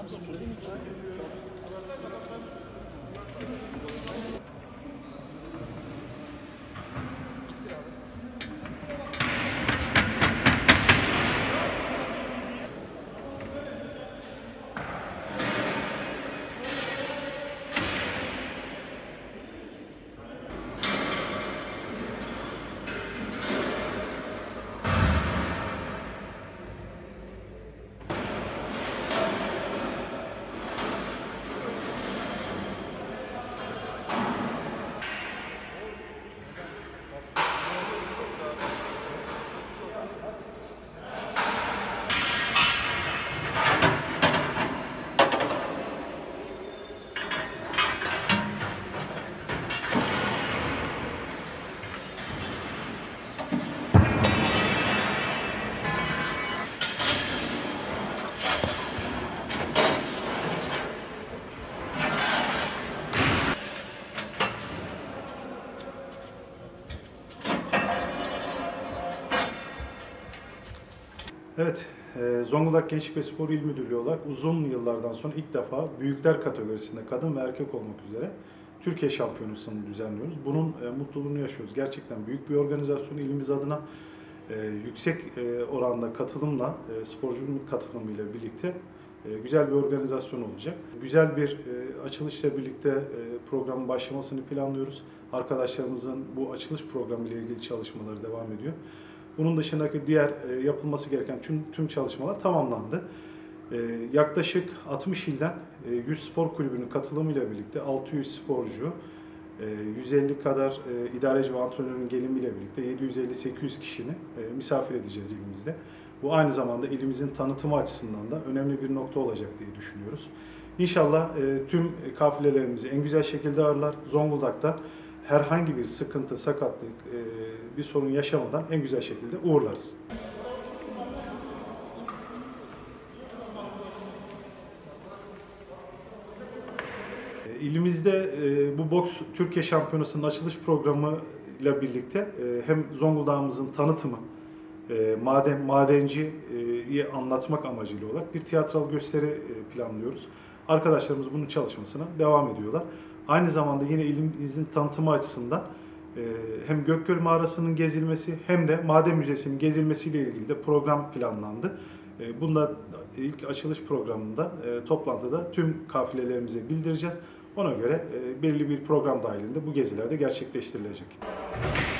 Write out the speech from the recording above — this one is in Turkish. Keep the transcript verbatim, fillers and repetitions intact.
Evet, e, Zonguldak Gençlik ve Spor İl Müdürlüğü olarak uzun yıllardan sonra ilk defa büyükler kategorisinde kadın ve erkek olmak üzere Türkiye Şampiyonası'nı düzenliyoruz. Bunun e, mutluluğunu yaşıyoruz. Gerçekten büyük bir organizasyon ilimiz adına e, yüksek e, oranda katılımla, e, sporcunun katılımıyla birlikte e, güzel bir organizasyon olacak. Güzel bir e, açılışla birlikte e, programın başlamasını planlıyoruz. Arkadaşlarımızın bu açılış programı ile ilgili çalışmaları devam ediyor. Bunun dışındaki diğer e, yapılması gereken tüm, tüm çalışmalar tamamlandı. E, yaklaşık altmış ilden e, yüz spor kulübünün katılımıyla birlikte altı yüz sporcu, e, yüz elli kadar e, idareci ve antrenörün gelimiyle birlikte yedi yüz elli sekiz yüz kişinin e, misafir edeceğiz ilimizde. Bu aynı zamanda ilimizin tanıtımı açısından da önemli bir nokta olacak diye düşünüyoruz. İnşallah e, tüm kafilelerimizi en güzel şekilde ağırlar. Zonguldak'tan herhangi bir sıkıntı, sakatlık, bir sorun yaşamadan en güzel şekilde uğurlarız. İlimizde bu boks Türkiye Şampiyonası'nın açılış programı ile birlikte hem Zonguldak'ımızın tanıtımı, maden madenciyi anlatmak amacıyla olarak bir tiyatral gösteri planlıyoruz. Arkadaşlarımız bunun çalışmasına devam ediyorlar. Aynı zamanda yine ilimizin tanıtımı açısından hem Gökgöl Mağarası'nın gezilmesi hem de Maden Müzesi'nin gezilmesiyle ilgili de program planlandı. Bunda ilk açılış programında, toplantıda tüm kafilelerimize bildireceğiz. Ona göre belirli bir program dahilinde bu geziler de gerçekleştirilecek.